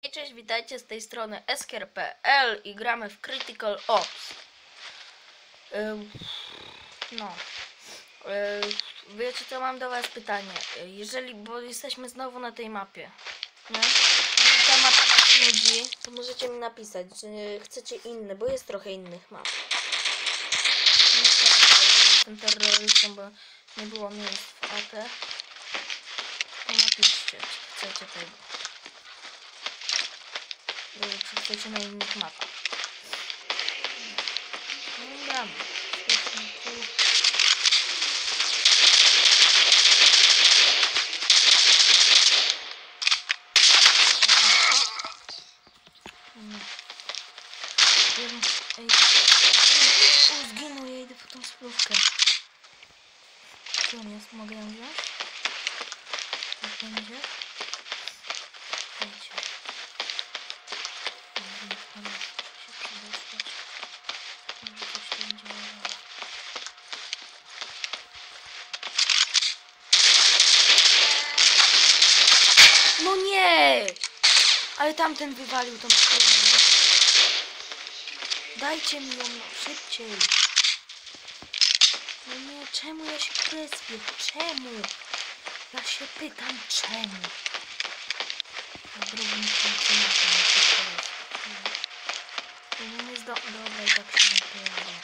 Cześć, witajcie z tej strony Esker.pl i gramy w Critical Ops. Wiecie co, mam do was pytanie. Bo jesteśmy znowu na tej mapie, nie? Jeżeli ta mapa was nudzi, to możecie mi napisać, że chcecie inne, bo jest trochę innych map. Nie jestem terrorystą, bo nie było miejsc w AP. To napiszcie, czy chcecie tego. Czy chcecie na innych mapach. No gramy. Ej, zginął, ja idę po tą spróbkę. Gdzie on jest? Mogę ją wziąć? Jak będzie? Wiecie. No nie! Ale tamten wywalił tą spróbę. Dajcie mi ją szybciej. No nie, czemu ja się krespię? Czemu? Ja się pytam, czemu? Na drugim końcu na tym. No nie dobra, i tak się nie pojadę.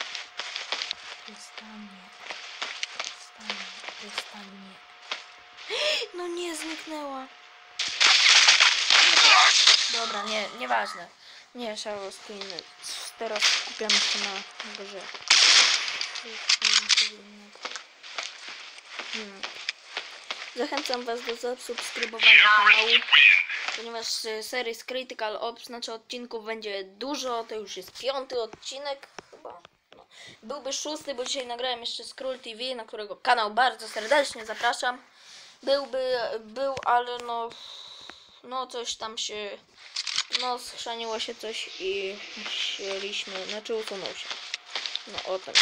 Przestań. No nie, zniknęła. Dobra, nieważne. Nie, Shadow Screen. Teraz skupiamy się na grze. Zachęcam was do zasubskrybowania kanału, ponieważ serii z Critical Ops, znaczy odcinków będzie dużo. To już jest 5. odcinek chyba. No. Byłby 6, bo dzisiaj nagrałem jeszcze Skról TV, na którego kanał bardzo serdecznie zapraszam. Ale no coś tam się, schrzaniło się coś i musieliśmy, znaczy usunął się. No o tym.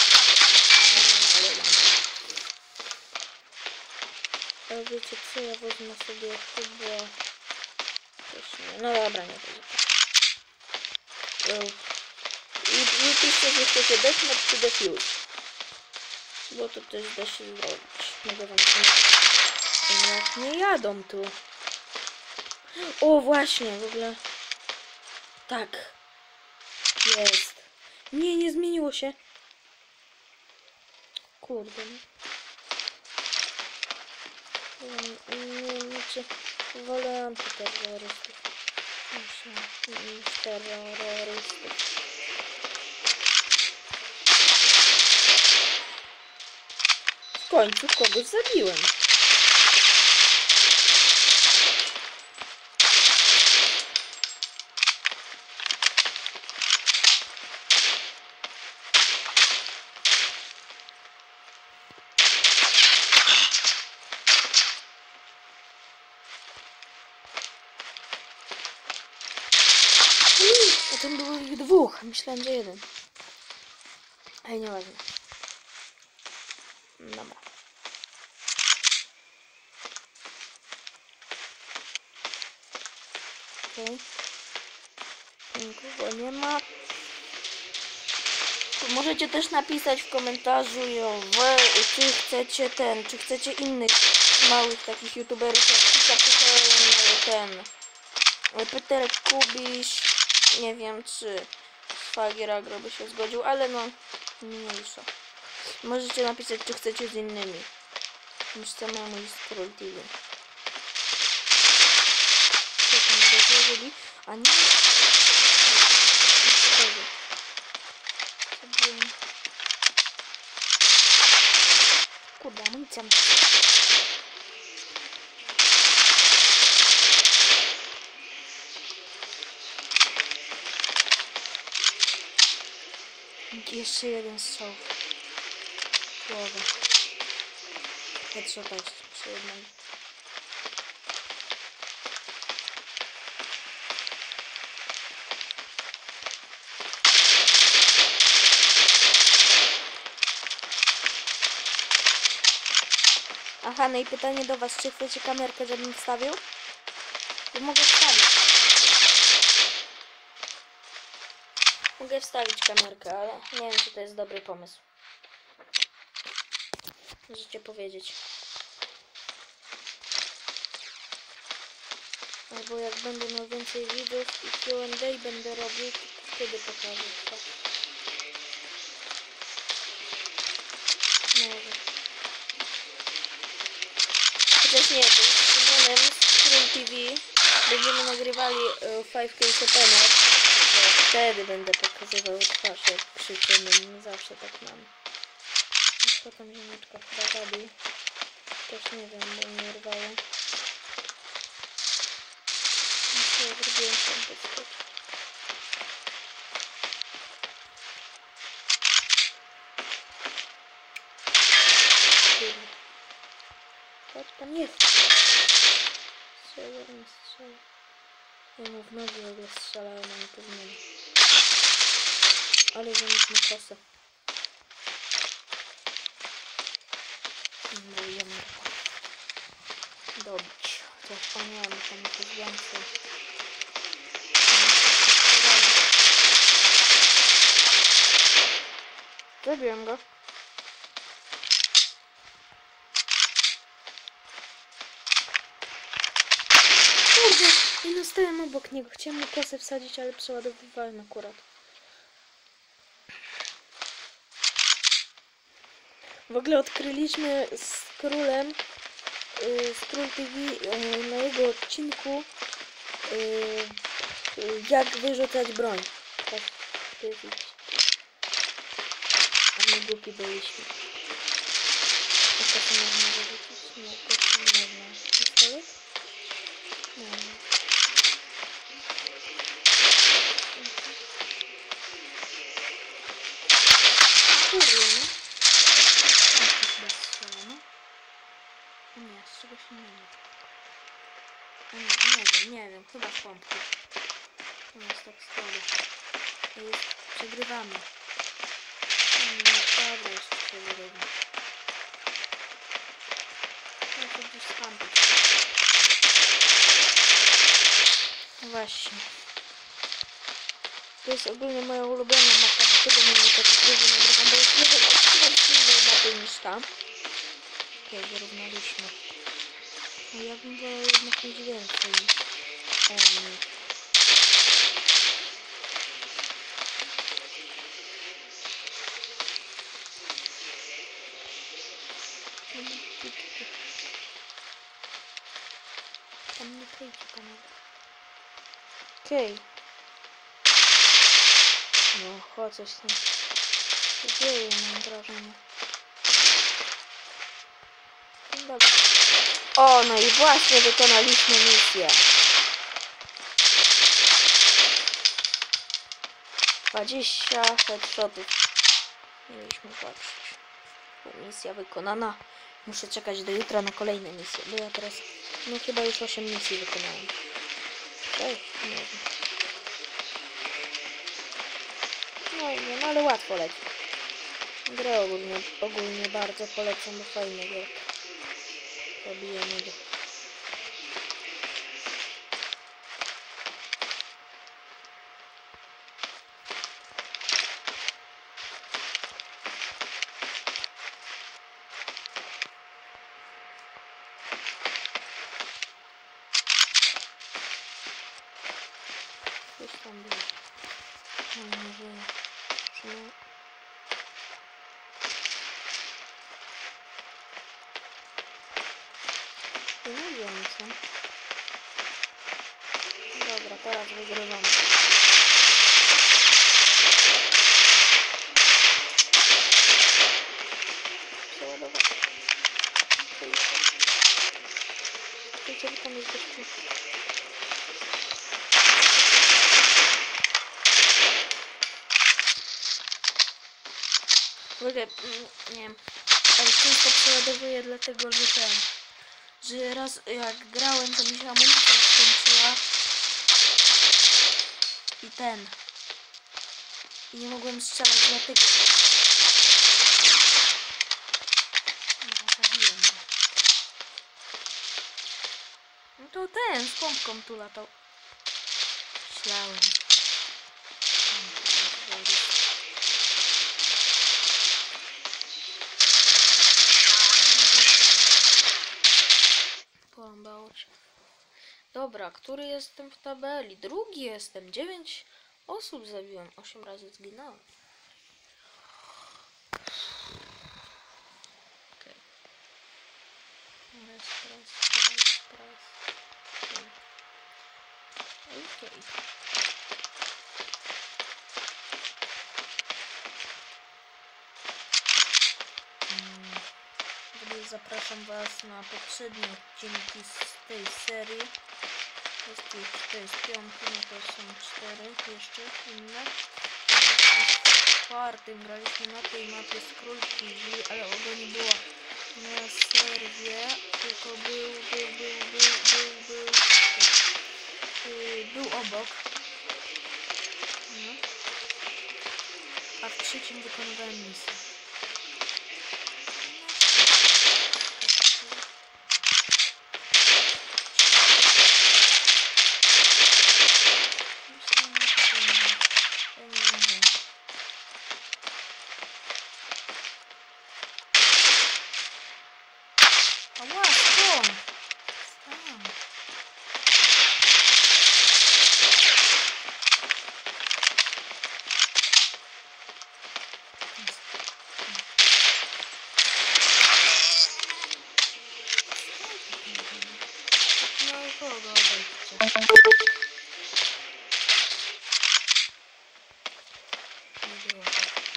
Ale wiecie co, ja wezmę sobie chyba... No dobra, nie będzie. I piszcie, że chcecie deathmatch czy defuse. Bo to też da się zrobić. Mogę wam to jak nie jadą tu. O właśnie, w ogóle. Tak. Jest. Nie zmieniło się. Kurde. Nie, wolę antyterrorystów. Terrorystów. W końcu kogoś zabiłem. A tam było ich 2. Myślałem, że 1. Ej, nieważne. Dobra. Okej. Nikogo nie ma. Możecie też napisać w komentarzu, czy chcecie innych małych takich youtuberów jak Peter Kubiś. Nie wiem, czy Szwagier Agro by się zgodził, ale no mniejsza. Możecie napisać, czy chcecie z innymi niż samemu i Skról TV. Co tam rozłożyli? A nie? Kurde, amunicja. Jeszcze jeden strzał. Głowę. Headshot przy jednym. Aha, no i pytanie do was, czy chcecie kamerkę, żebym wstawił? Bo mogę wstawić. Mogę wstawić kamerkę, ale nie wiem, czy to jest dobry pomysł. Możecie powiedzieć. Albo jak będę miał więcej widzów i Q&A będę robił, to wtedy pokażę to. Może. Chociaż nie, bo z Szymonem z Król TV będziemy nagrywali 5K Sepener, to wtedy będę pokazywał twarz, jak krzyczymy. Zawsze tak mam. Co tam ziemniaczka chyba robi? Też nie wiem, bo mnie urwało. Myślę, że zrobiłem sam podskocz. Chodź pan jest. Strzelę, nie strzelę. Ja mu w nogi w ogóle strzelałem, a nie powinien. Ale zamiast ma kosę. Próbujemy dobić. To wspomniałem, tam jakieś więcej. Zabiłem go. Kurde, i no stałem obok niego. Chciałem mu kosę wsadzić, ale przeładowywałem akurat. W ogóle odkryliśmy z Królem, z Król TV na jego odcinku, jak wyrzucać broń. Tak, a my głupi byliśmy. A to można wyrzucić? Nie, to nie można. Pistolet? Nie. Kurde, no. Nie, z czegoś innego. Nie wiem, chyba z pompki. To jest tak słabo. Przegrywamy. Dobra, jeszcze przegrywamy. Ja to gdzieś skampić. Właśnie. To jest ogólnie moja ulubiona mapa, dlatego mnie tak dużo nagrywam, bo jest jeden odcinek innej mapy niż tam. Okej, wyrównaliśmy. No ja bym wolał jednak mieć więcej niż oni. Tam nie kryjcie panowie. Okej. No, chodź, coś tam się dzieje, mam wrażenie. Dobra. O, no i właśnie wykonaliśmy misję. 20 headshotów. Mieliśmy patrzeć. Misja wykonana. Muszę czekać do jutra na kolejne misje, bo ja teraz, no chyba już 8 misji wykonałem. 6, nie wiem. No i wiem, ale łatwo leci. Grę ogólnie bardzo polecam, bo fajne gierka. Pobijemy go. Już tam było. Mam nadzieję, że... Nie wiem co. Dobra, teraz wygrywamy. Przeładować. Wiecie, tam jest gościu. W ogóle, nie wiem, ale często przeładowuję dlatego, że raz jak grałem, to mi się amunicja skończyła i nie mogłem strzelać, dlatego zabiłem go. No to ten z pompką tu latał. Myślałem. Dobra, który jestem w tabeli? Drugi jestem. 9 osób zabiłem. 8 razy zginąłem. Okej. Raz. Okej. Zapraszam Was na poprzednie odcinki z tej serii. To jest 5, no to są 4 jeszcze inne. W czwartym graliśmy na tej mapie Skróll TV, ale go nie było na serwie, tylko był obok. No. A w trzecim wykonywałem misję. Ała, skąd? Tam. No kogo odejdźcie? Nie było.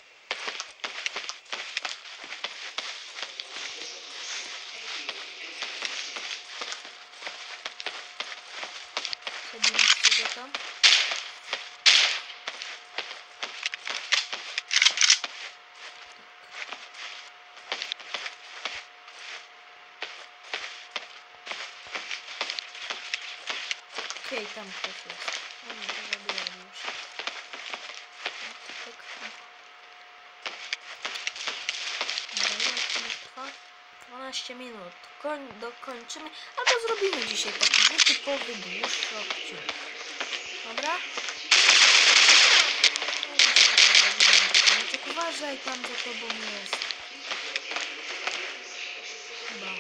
Zabiliście go tam? Okej, tam ktoś jest. O nie, to zabiłem już. Tak. Dobra, odcinek trwa 12 minut. Dokończymy, albo zrobimy dzisiaj taki nietypowy, dłuższy odcinek. Dobra? Maciek, uważaj, tam za tobą jest. Chyba.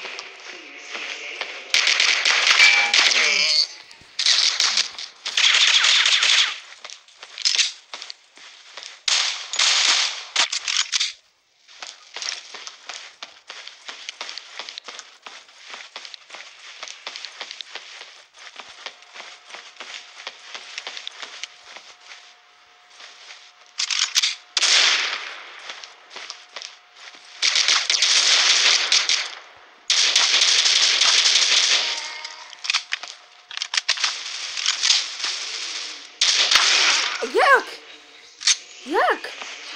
Jak? Jak?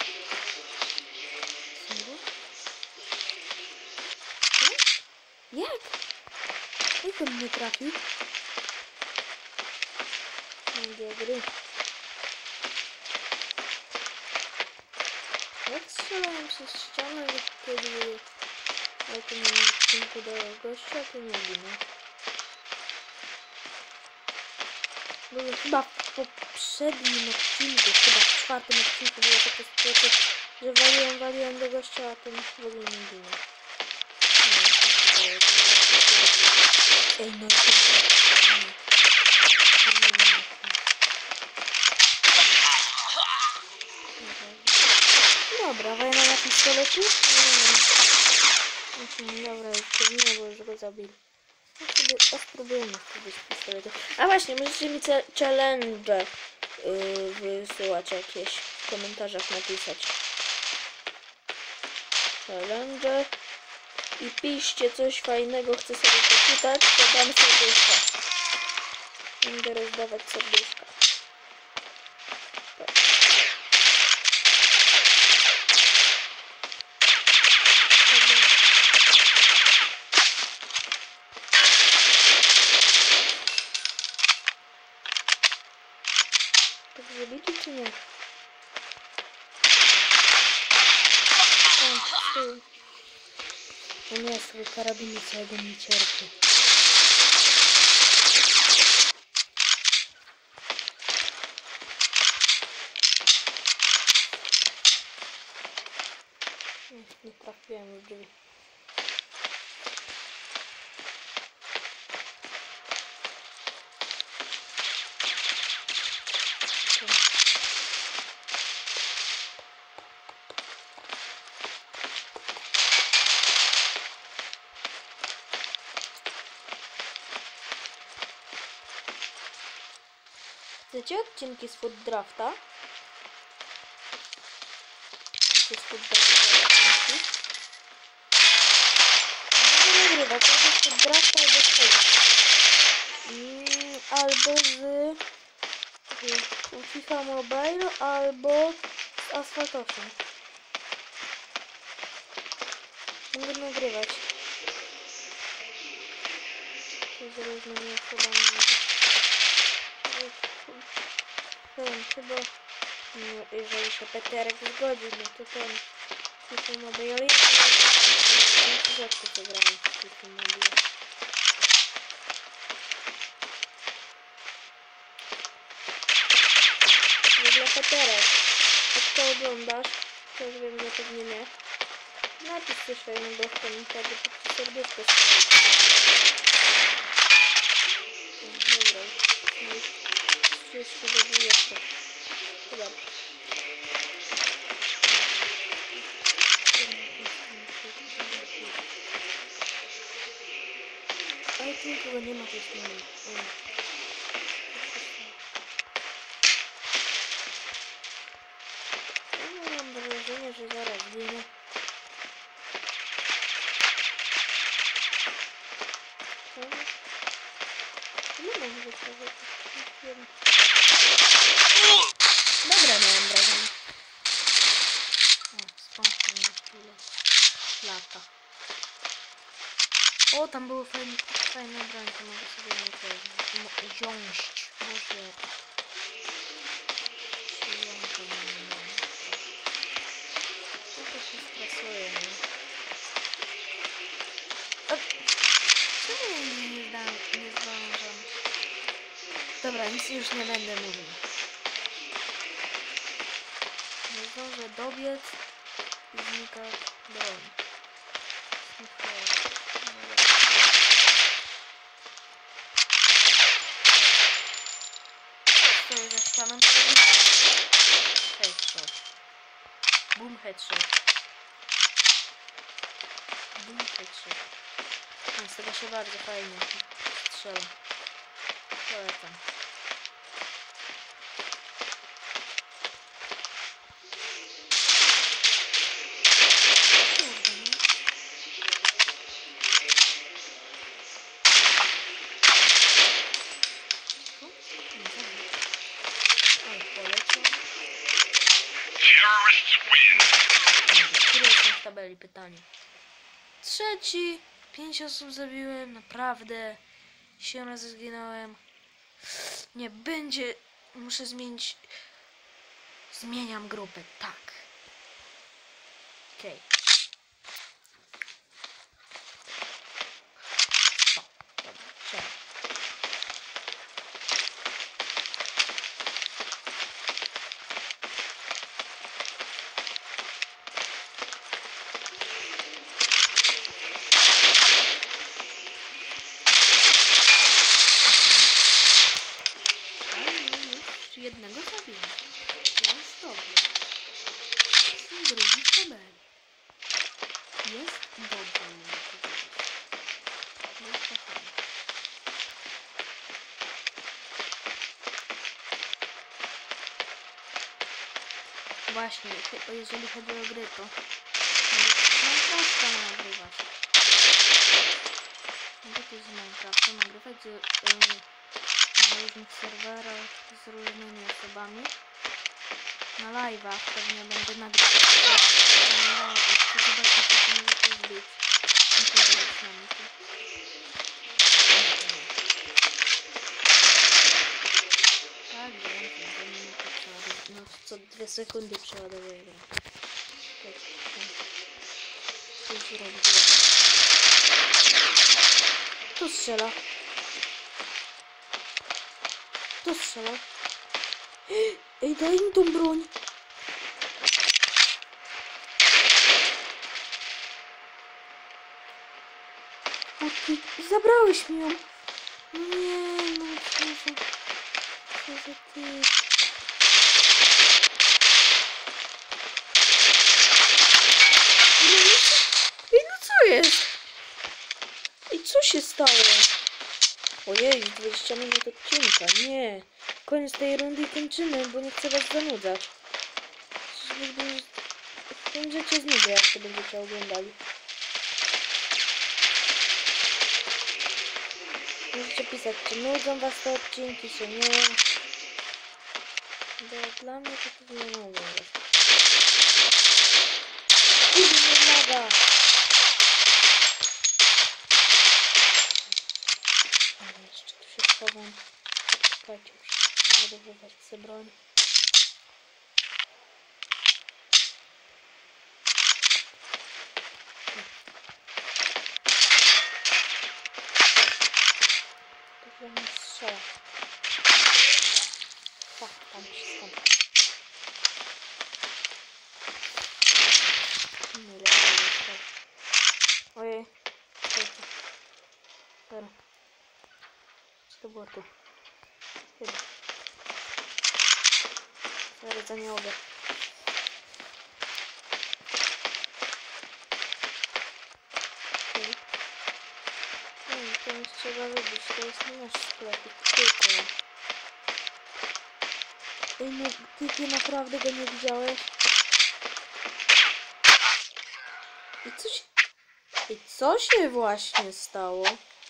Jak? Jak on mnie trafił? Dobry. Jak strzelałem przez ścianę, kiedy na tym odcinku do gościa, to nie ginę. Było chyba w poprzednim odcinku, chyba w czwartym odcinku była taka sytuacja, że waliłem do gościa, a ten w ogóle nie ginął. Ej, no to dobra, wojna na pistoletu? Nie. Dobra, jeszcze nie, bo już go zabili. A spróbujemy wtedy z pistoletu. A właśnie, możecie mi challenge wysyłać jakieś w komentarzach, napisać. Challenge. I piszcie coś fajnego, chcę sobie poczytać, to dam serduszka. Będę rozdawać serduszka. Tak. Tak zabili czy nie? O nie, swój karabin całego nie cierpi. Nie trafiłem w drzwi. Chcecie odcinki z Food Drafta? Chcecie z Food Drafta odcinki? Mogę nagrywać albo z Food Drafta, albo z tego. Albo z FIFA Mobile, albo z Asphalt 8. Mogę nagrywać. To z różnymi osobami. Chyba jeżeli się Peterek zgodzi, no to ten FIFA Mobile. Ja rzadko co grałem w FIFA Mobile. W ogóle Peterek, jak to oglądasz, to już wiem, że pewnie nie. Napisz coś fajnego w komentarzu, to ci serduszko stoi. Dobra, już się do 20. Chyba. Ale tu nikogo nie ma, to jest nie. Ja mam wrażenie, że zaraz ginie. Nie mam wrażenia. Dobra, miałem wrażenie. O, spączkę na chwilę. Lata. O, tam były fajne broń, to mogę sobie nie wziąć. Może... Siłąkę mam. No to się stresuje, nie? Czemu nie zdążam? Dobra, nic już nie będę mówił. Nie zdążę dobiec i znika broń. Stoję za ścianą. Headshot. Boom headshot. Boom headshot. No, z tego się bardzo fajnie strzela. Polecam. Który jest w tabeli? Pytanie. 3. 5 osób zabiłem, naprawdę. 7 razy zginąłem. Nie będzie. Muszę zmienić. Zmieniam grupę, tak. Okej. Dobra, trzeba. Jednego zabiłem. Jest dobrze. Drugi w tabeli. Jest dobrze, mogę powiedzieć. Jest kochany. Właśnie, jeżeli chodzi o gry, to Minecrafta nagrywać. Mogę też z Minecrafta nagrywać na różnych serwerach z różnymi osobami. Na live'ach pewnie będę nagrywać. Chcę zobaczyć, co to może też być. Nie podobać na mnie to. Tak, wiem, że minuty przeładowuję. No co 2 sekundy przeładowuję. Tak, co już robić? Tu strzela. Kto strzela? Ej, daj mi tą broń. O ty, zabrałeś mi ją. Nie, no co za ty. 20 minut odcinka. Nie. Koniec tej rundy i kończymy, bo nie chcę was zanudzać. Będziecie znudzać, jak to będziecie oglądali. Możecie pisać, czy nudzą was te odcinki, czy nie. Bo dla mnie to nie nudzą was. Idę, nie laga! Ale jeszcze tu się schowam. Czekajcie, muszę załadowywać sobie broń. To mnie strzela. Tak, tam się skąd. Nie lepiej jest. Ojej. Dobra. Co to było tu? Chyba. Zaraz za nie mogę. Okay. To nie trzeba wybić, to jest nie nasz sklepik, tylko ja. Ej, no, ty naprawdę go nie widziałeś? I co się właśnie stało?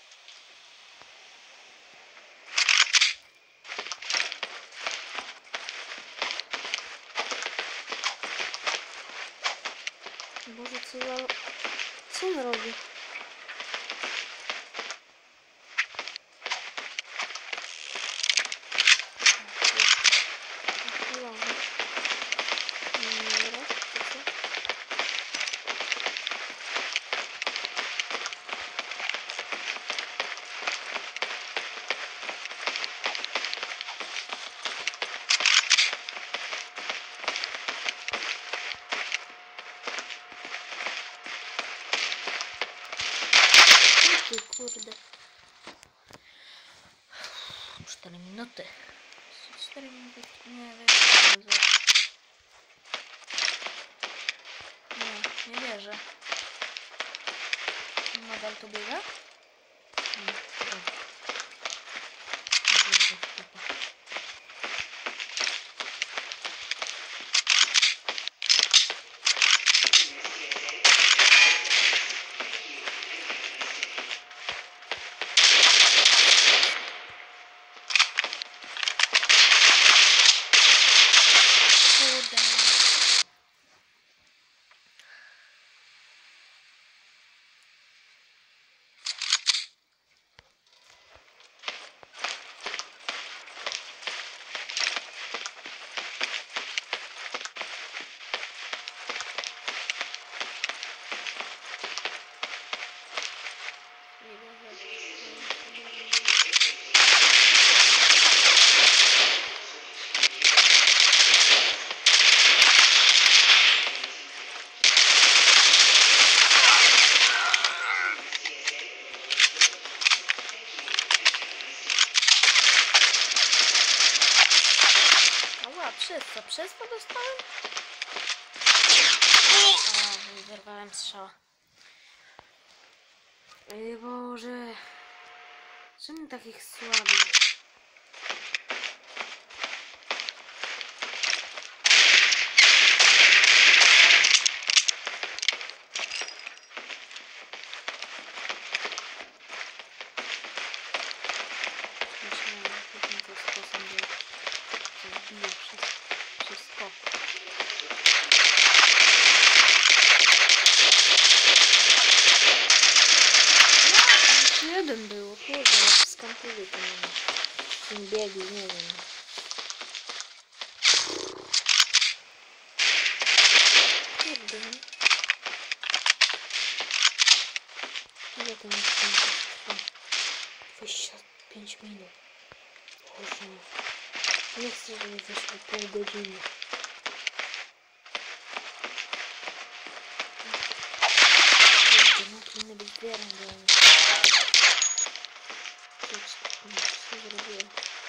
Boże, co on robi? Kurde. 4 minuty. 4 minuty. Nie, nie wierzę. Nadal to biega? Nie, Przez to dostałem? A, wyrwałem strzała. Ej Boże. Czemu takich słabych? Wszystko. Jeszcze jeden był, kurde, skąd to ten biegł, nie wiem. Kurde. Ile to jest trwa? 25 minut. Boże. Nie chcę, żeby wyszło pół godziny. Kurde, no powinny być dwie randomy. Co zrobiłem?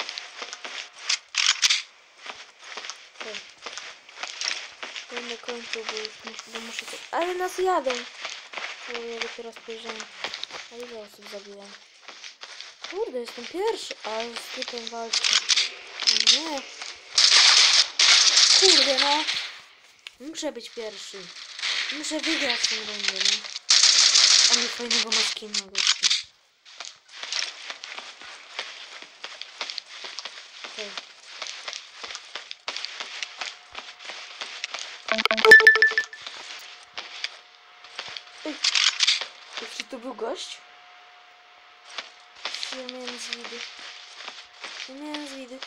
Będę kończył, bo muszę to... Ale nas jadą! Bo ja dopiero spojrzałem. A ile osób zabiłem? Kurde, jestem pierwszy, ale z typem walczę. O nie. Kurde, no. Muszę być pierwszy. Muszę wygrać tę rundę, no. Ale fajnego ma skina, gościu. Okej. Ej. Czy to był gość? Ja miałem z widy. Ja miałem z widy.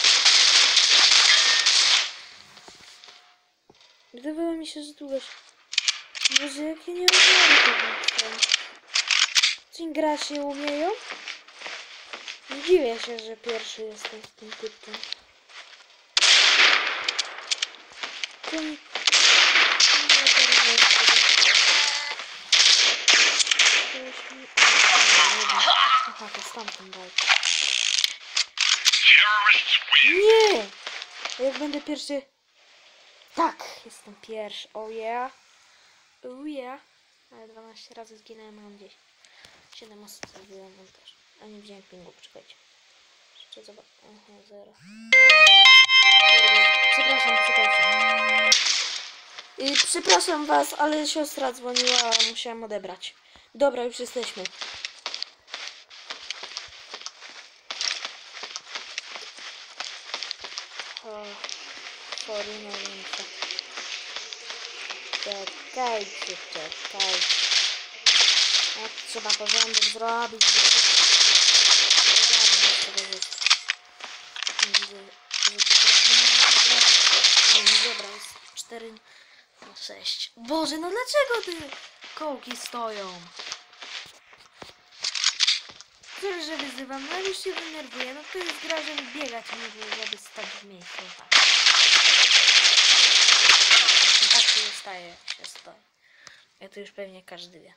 Wydawało mi się, że tu gość. Boże, jakie nie umieją tego. Ci grać nie umieją? Nie dziwię się, że pierwszy jestem z tym typem. Aha, to stamtąd walczy. Nie! A jak będę pierwszy... Tak! Jestem pierwszy. Oh yeah. Oh yeah. Ale 12 razy zginąłem, mam gdzieś. 7 osób zabiłem, mam też. A nie wziąłem pingu, poczekajcie. Jeszcze zobacz. Aha, 0. Przepraszam, poczekajcie. Przepraszam was, ale siostra dzwoniła, a musiałam odebrać. Dobra, już jesteśmy. O, sorry, no wiem co. Czekajcie. Jak trzeba porządek zrobić, Dobra, jest 4 na 6. Boże, no dlaczego te kołki stoją? Sorry, że wyzywam, no ale już się denerwuję. No to jest gra, żeby biegać, nie żeby stać w miejscu. Tak się staje, się stoi. Ja to już pewnie każdy wie.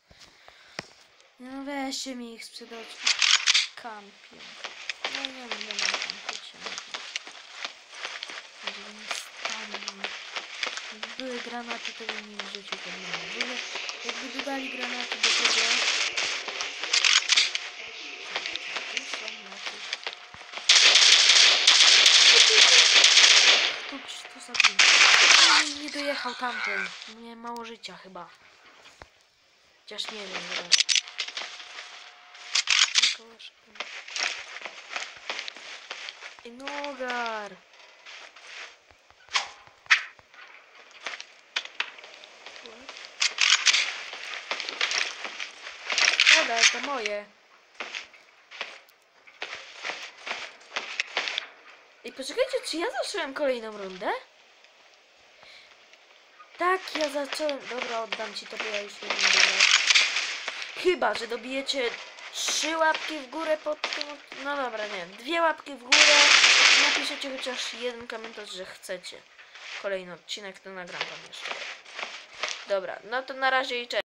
No weźcie mi ich sprzedać. Kampią. No nie wiem, będę kampić się. Żeby nie stali. Jakby były granaty, to bym nie rzucił ten numer. Jakby dodali granaty do tego... Tu zabił. Nie dojechał tamten. Miałem mało życia chyba. Chociaż nie wiem, zaraz. I nogar. Szkoda, to moje. I poczekajcie, czy ja zacząłem kolejną rundę? Tak, ja zacząłem. Dobra, oddam ci to, bo ja już nie będę grać. Chyba, że dobijecie 3 łapki w górę pod tym... No dobra, nie. 2 łapki w górę i napiszecie chociaż 1 komentarz, że chcecie. Kolejny odcinek, to nagram tam jeszcze. Dobra, no to na razie i cześć.